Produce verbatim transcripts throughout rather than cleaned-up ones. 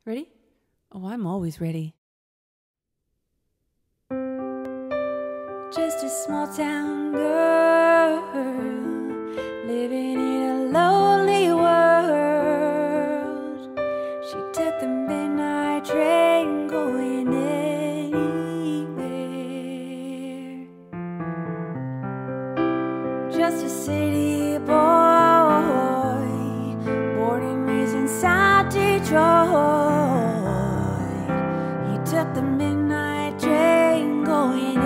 Ready? Oh, I'm always ready. Just a small town girl living in a lonely world. She took the midnight train going anywhere. Just a city boy, born and raised in South Detroit. He took the midnight train going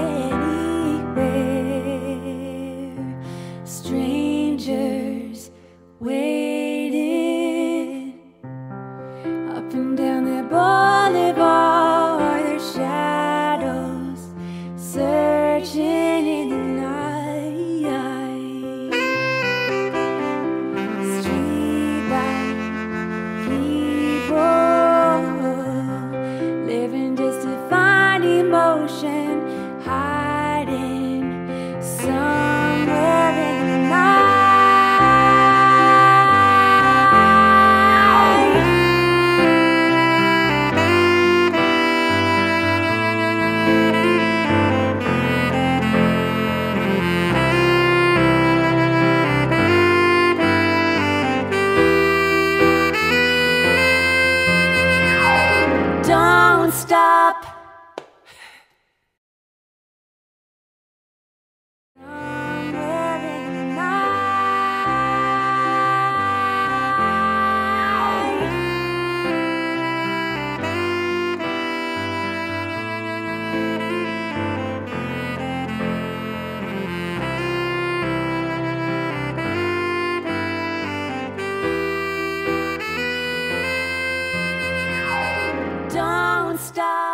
anywhere. Strangers waited up and down that boulevard, their shadows searching in the night. Street light people living just to find emotion, hiding somewhere in the night. Don't stop. Somewhere in the night. Don't stop.